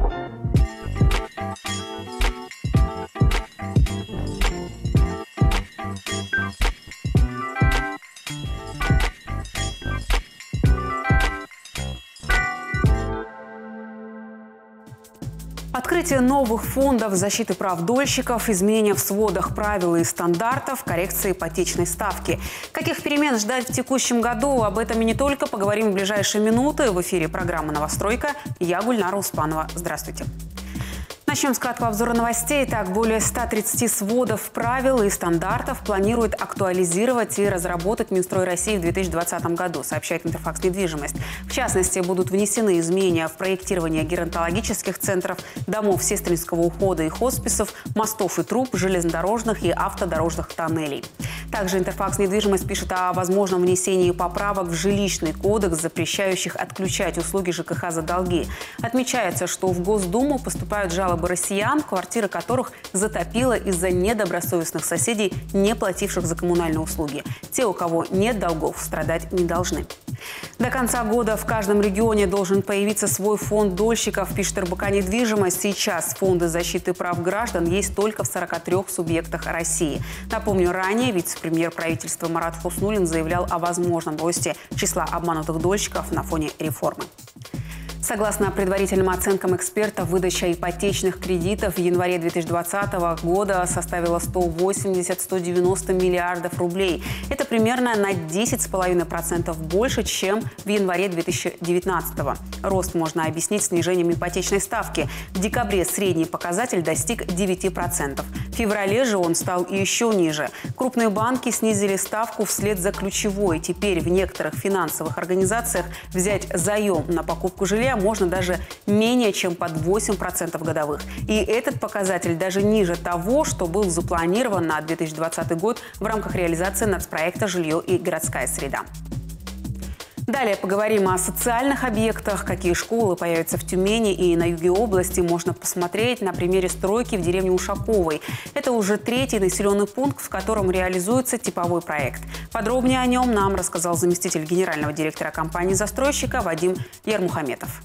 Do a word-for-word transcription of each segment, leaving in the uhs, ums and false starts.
Открытие новых фондов защиты прав дольщиков, изменения в сводах правил и стандартов, коррекция ипотечной ставки. Каких перемен ждать в текущем году? Об этом и не только поговорим в ближайшие минуты. В эфире программа «Новостройка». Я Гульнара Успанова. Здравствуйте. Начнем с краткого обзора новостей. Так, более ста тридцати сводов правил и стандартов планирует актуализировать и разработать Минстрой России в две тысячи двадцатом году, сообщает Интерфакс Недвижимость. В частности, будут внесены изменения в проектирование геронтологических центров, домов сестринского ухода и хосписов, мостов и труб, железнодорожных и автодорожных тоннелей. Также Интерфакс Недвижимость пишет о возможном внесении поправок в жилищный кодекс, запрещающих отключать услуги ЖКХ за долги. Отмечается, что в Госдуму поступают жалобы россиян, квартиры которых затопило из-за недобросовестных соседей, не плативших за коммунальные услуги. Те, у кого нет долгов, страдать не должны. До конца года в каждом регионе должен появиться свой фонд дольщиков, пишет эр бэ ка «Недвижимость». Сейчас фонды защиты прав граждан есть только в сорока трёх субъектах России. Напомню, ранее вице-премьер правительства Марат Хуснуллин заявлял о возможном росте числа обманутых дольщиков на фоне реформы. Согласно предварительным оценкам экспертов, выдача ипотечных кредитов в январе две тысячи двадцатого года составила сто восемьдесят — сто девяносто миллиардов рублей. Это примерно на десять целых пять десятых процента больше, чем в январе две тысячи девятнадцатого. Рост можно объяснить снижением ипотечной ставки. В декабре средний показатель достиг девяти процентов. В феврале же он стал еще ниже. Крупные банки снизили ставку вслед за ключевой. Теперь в некоторых финансовых организациях взять заем на покупку жилья можно даже менее чем под восемь процентов годовых. И этот показатель даже ниже того, что был запланирован на две тысячи двадцатый год в рамках реализации нацпроекта «Жилье и городская среда». Далее поговорим о социальных объектах. Какие школы появятся в Тюмени и на юге области, можно посмотреть на примере стройки в деревне Ушаковой. Это уже третий населенный пункт, в котором реализуется типовой проект. Подробнее о нем нам рассказал заместитель генерального директора компании-застройщика Вадим Ярмухаметов.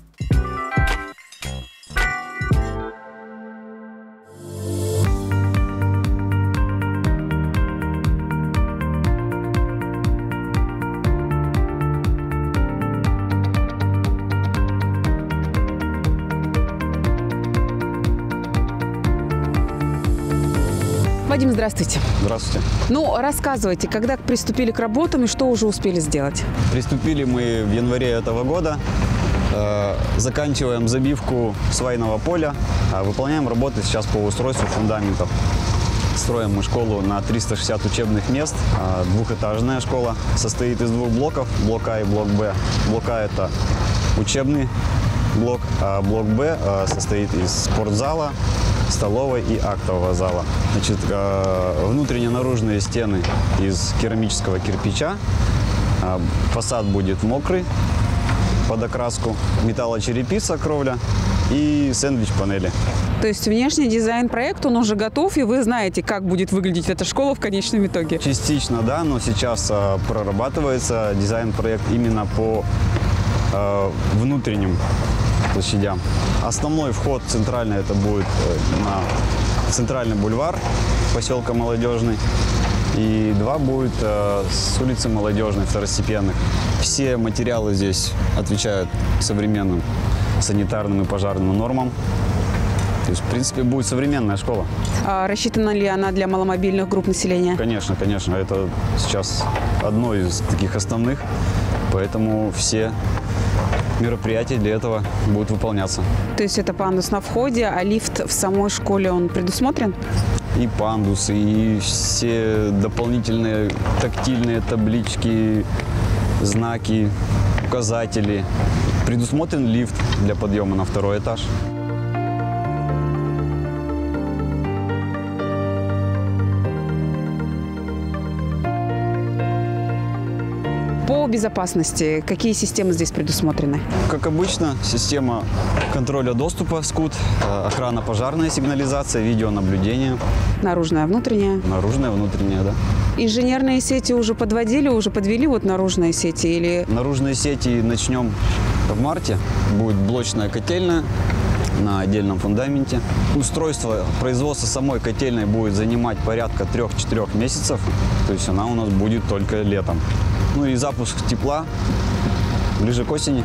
Вадим, здравствуйте. Здравствуйте. Ну, рассказывайте, когда приступили к работам и что уже успели сделать? Приступили мы в январе этого года. Э, заканчиваем забивку свайного поля. Э, выполняем работы сейчас по устройству фундаментов. Строим мы школу на триста шестьдесят учебных мест. Э, двухэтажная школа. Состоит из двух блоков. Блок А и блок Б. Блок А – это учебный блок, а блок Б э, состоит из спортзала, столовой и актового зала. Значит, внутренние наружные стены из керамического кирпича. Фасад будет мокрый под окраску. Металлочерепица, кровля и сэндвич-панели. То есть внешний дизайн проекта, он уже готов, и вы знаете, как будет выглядеть эта школа в конечном итоге? Частично, да, но сейчас прорабатывается дизайн-проект именно по внутренним площадям. Основной вход центральный это будет на центральный бульвар поселка Молодежный. И два будет э, с улицы Молодежной, второстепенных. Все материалы здесь отвечают современным санитарным и пожарным нормам. То есть, в принципе, будет современная школа. А рассчитана ли она для маломобильных групп населения? Конечно, конечно. Это сейчас одно из таких основных. Поэтому все мероприятия для этого будут выполняться. То есть это пандус на входе, а лифт в самой школе он предусмотрен? И пандусы, и все дополнительные тактильные таблички, знаки, указатели. Предусмотрен лифт для подъема на второй этаж. По безопасности какие системы здесь предусмотрены? Как обычно, система контроля доступа, СКУД, охрана, пожарная сигнализация, видеонаблюдение. Наружная, внутренняя? Наружная, внутренняя, да. Инженерные сети уже подводили, уже подвели вот наружные сети или? Наружные сети начнем в марте. Будет блочная котельная на отдельном фундаменте. Устройство производства самой котельной будет занимать порядка трех-четырех месяцев, то есть она у нас будет только летом. Ну и запуск тепла ближе к осени.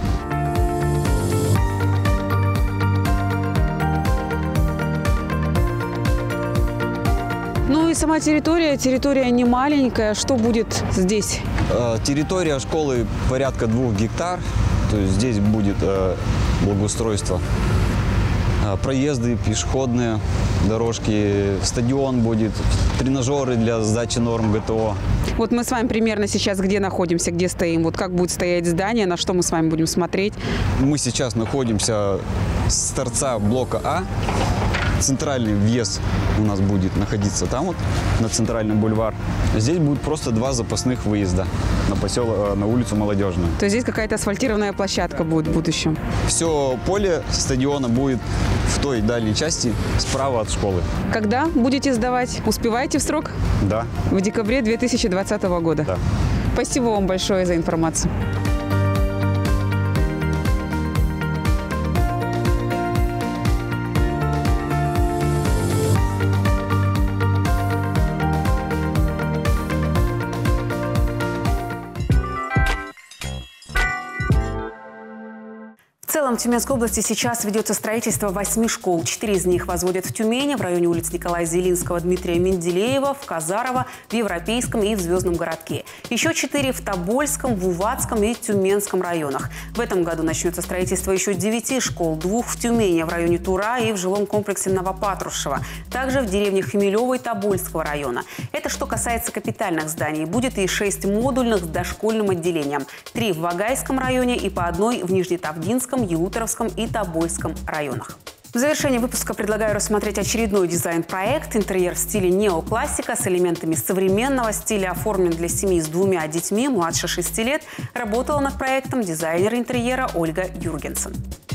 Ну и сама территория, территория не маленькая. Что будет здесь? Э, территория школы порядка двух гектар, то есть здесь будет э, благоустройство. Э, проезды, пешеходные дорожки, стадион будет, тренажеры для сдачи норм ГТО. Вот мы с вами примерно сейчас где находимся, где стоим? Вот как будет стоять здание, на что мы с вами будем смотреть? Мы сейчас находимся с торца блока А. Центральный въезд у нас будет находиться там вот, на центральный бульвар. Здесь будет просто два запасных выезда на поселок, на улицу Молодежную. То есть здесь какая-то асфальтированная площадка будет в будущем? Все поле стадиона будет в той дальней части справа от школы. Когда будете сдавать? Успеваете в срок? Да. В декабре две тысячи двадцатого года? Да. Спасибо вам большое за информацию. В целом в Тюменской области сейчас ведется строительство восьми школ. Четыре из них возводят в Тюмени, в районе улиц Николая Зелинского, Дмитрия Менделеева, в Казарово, в Европейском и в Звездном городке. Еще четыре в Тобольском, в Уватском и Тюменском районах. В этом году начнется строительство еще девяти школ. Двух в Тюмени, в районе Тура и в жилом комплексе Новопатрушево. Также в деревнях Хмелева и Тобольского района. Это что касается капитальных зданий. Будет и шесть модульных с дошкольным отделением. Три в Вагайском районе и по одной в Нижнетавдинском, Елуторовском и Тобольском районах. В завершении выпуска предлагаю рассмотреть очередной дизайн-проект. Интерьер в стиле неоклассика с элементами современного стиля оформлен для семьи с двумя детьми младше шести лет. Работала над проектом дизайнер интерьера Ольга Юргенсен.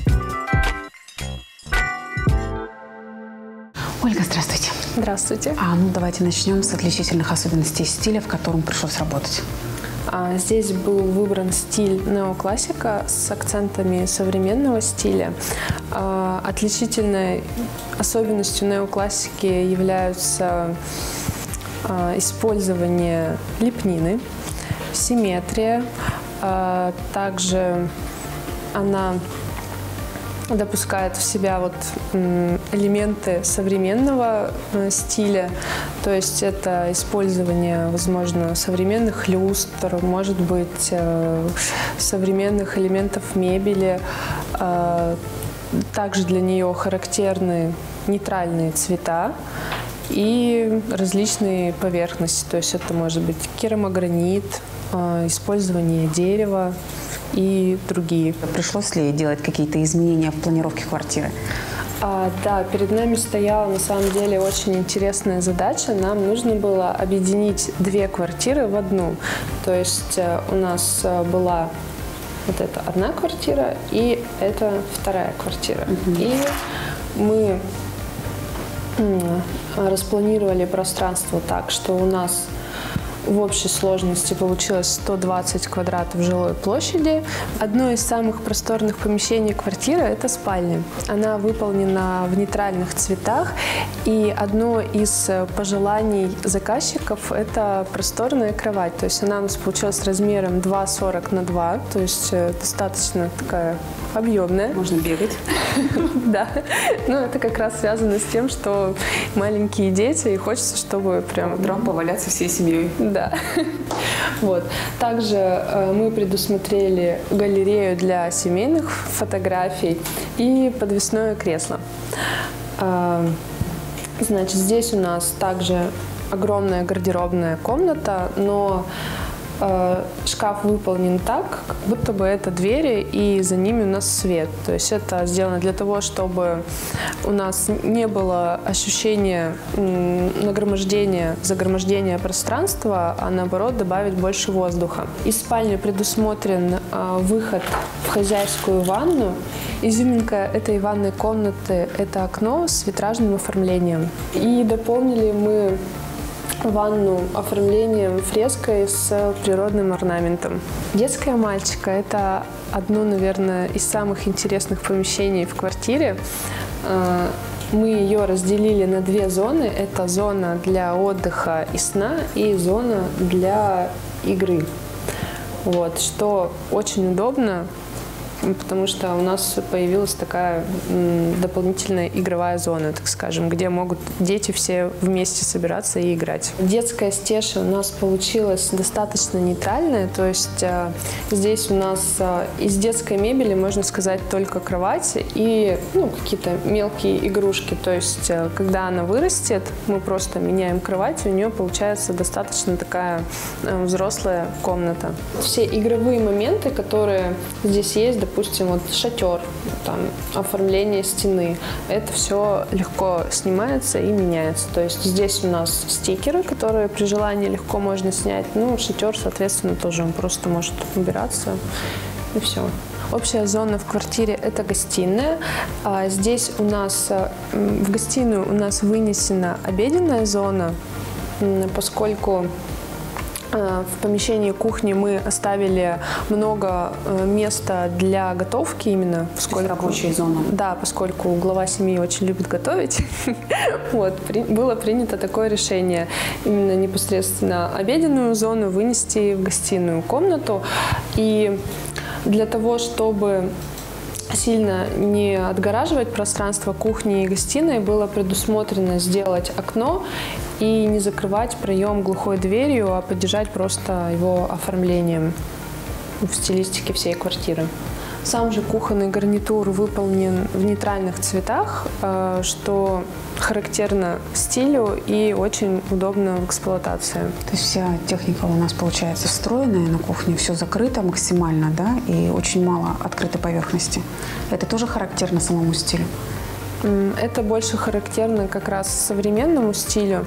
Ольга, здравствуйте. Здравствуйте. А, ну давайте начнем с отличительных особенностей стиля, в котором пришлось работать. Здесь был выбран стиль неоклассика с акцентами современного стиля. Отличительной особенностью неоклассики являются использование лепнины, симметрия. Также она допускает в себя вот элементы современного стиля, то есть это использование, возможно, современных люстр, может быть, современных элементов мебели. Также для нее характерны нейтральные цвета и различные поверхности, то есть это может быть керамогранит, использование дерева и другие. Пришлось ли делать какие-то изменения в планировке квартиры? А, да, перед нами стояла на самом деле очень интересная задача. Нам нужно было объединить две квартиры в одну. То есть у нас была вот эта одна квартира и это вторая квартира. Mm-hmm. И мы распланировали пространство так, что у нас в общей сложности получилось сто двадцать квадратов жилой площади. Одно из самых просторных помещений квартиры – это спальня. Она выполнена в нейтральных цветах. И одно из пожеланий заказчиков – это просторная кровать. То есть она у нас получилась размером два сорок на два, то есть достаточно такая объемная. Можно бегать. Да. Но это как раз связано с тем, что маленькие дети, и хочется, чтобы прям… Утром поваляться всей семьей. Да. Вот. Также э, мы предусмотрели галерею для семейных фотографий и подвесное кресло. Э, значит, здесь у нас также огромная гардеробная комната, но э, шкаф выполнен так, как будто бы это двери, и за ними у нас свет. То есть это сделано для того, чтобы у нас не было ощущения нагромождения, загромождения пространства, а наоборот добавить больше воздуха. Из спальни предусмотрен э, выход в хозяйскую ванну. Изюминка этой ванной комнаты – это окно с витражным оформлением. И дополнили мы ванну оформлением фреской с природным орнаментом. Детская мальчика – это одно, наверное, из самых интересных помещений в квартире. Мы ее разделили на две зоны. Это зона для отдыха и сна и зона для игры. Вот, что очень удобно, потому что у нас появилась такая дополнительная игровая зона, так скажем, где могут дети все вместе собираться и играть. Детская стеша у нас получилась достаточно нейтральная, то есть э, здесь у нас э, из детской мебели, можно сказать, только кровать и ну, какие-то мелкие игрушки. То есть, э, когда она вырастет, мы просто меняем кровать, и у нее получается достаточно такая э, взрослая комната. Все игровые моменты, которые здесь есть, допустим, вот шатер, там, оформление стены, это все легко снимается и меняется. То есть здесь у нас стикеры, которые при желании легко можно снять. Ну, шатер, соответственно, тоже он просто может убираться, и все. Общая зона в квартире – это гостиная. А здесь у нас, в гостиную у нас вынесена обеденная зона, поскольку в помещении кухни мы оставили много места для готовки именно. Поскольку рабочая зона. Да, поскольку глава семьи очень любит готовить. Вот, при, было принято такое решение именно непосредственно обеденную зону вынести в гостиную комнату. И для того, чтобы сильно не отгораживать пространство кухни и гостиной, было предусмотрено сделать окно и не закрывать проем глухой дверью, а поддержать просто его оформлением в стилистике всей квартиры. Сам же кухонный гарнитур выполнен в нейтральных цветах, что характерно стилю и очень удобно в эксплуатации. То есть вся техника у нас получается встроенная на кухне, все закрыто максимально, да, и очень мало открытой поверхности. Это тоже характерно самому стилю? Это больше характерно как раз современному стилю.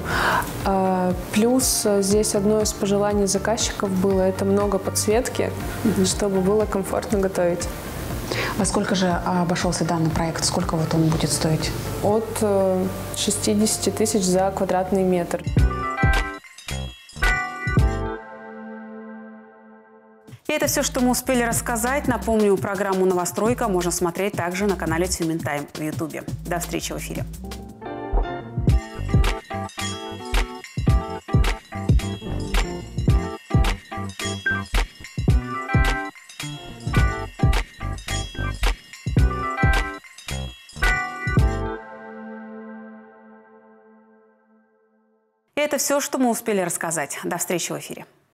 Плюс здесь одно из пожеланий заказчиков было – это много подсветки, mm-hmm. чтобы было комфортно готовить. Во сколько же обошелся данный проект? Сколько вот он будет стоить? От шестидесяти тысяч за квадратный метр. И это все, что мы успели рассказать. Напомню, программу «Новостройка» можно смотреть также на канале Тюмень Тайм в Ютубе. До встречи в эфире. И это все, что мы успели рассказать. До встречи в эфире.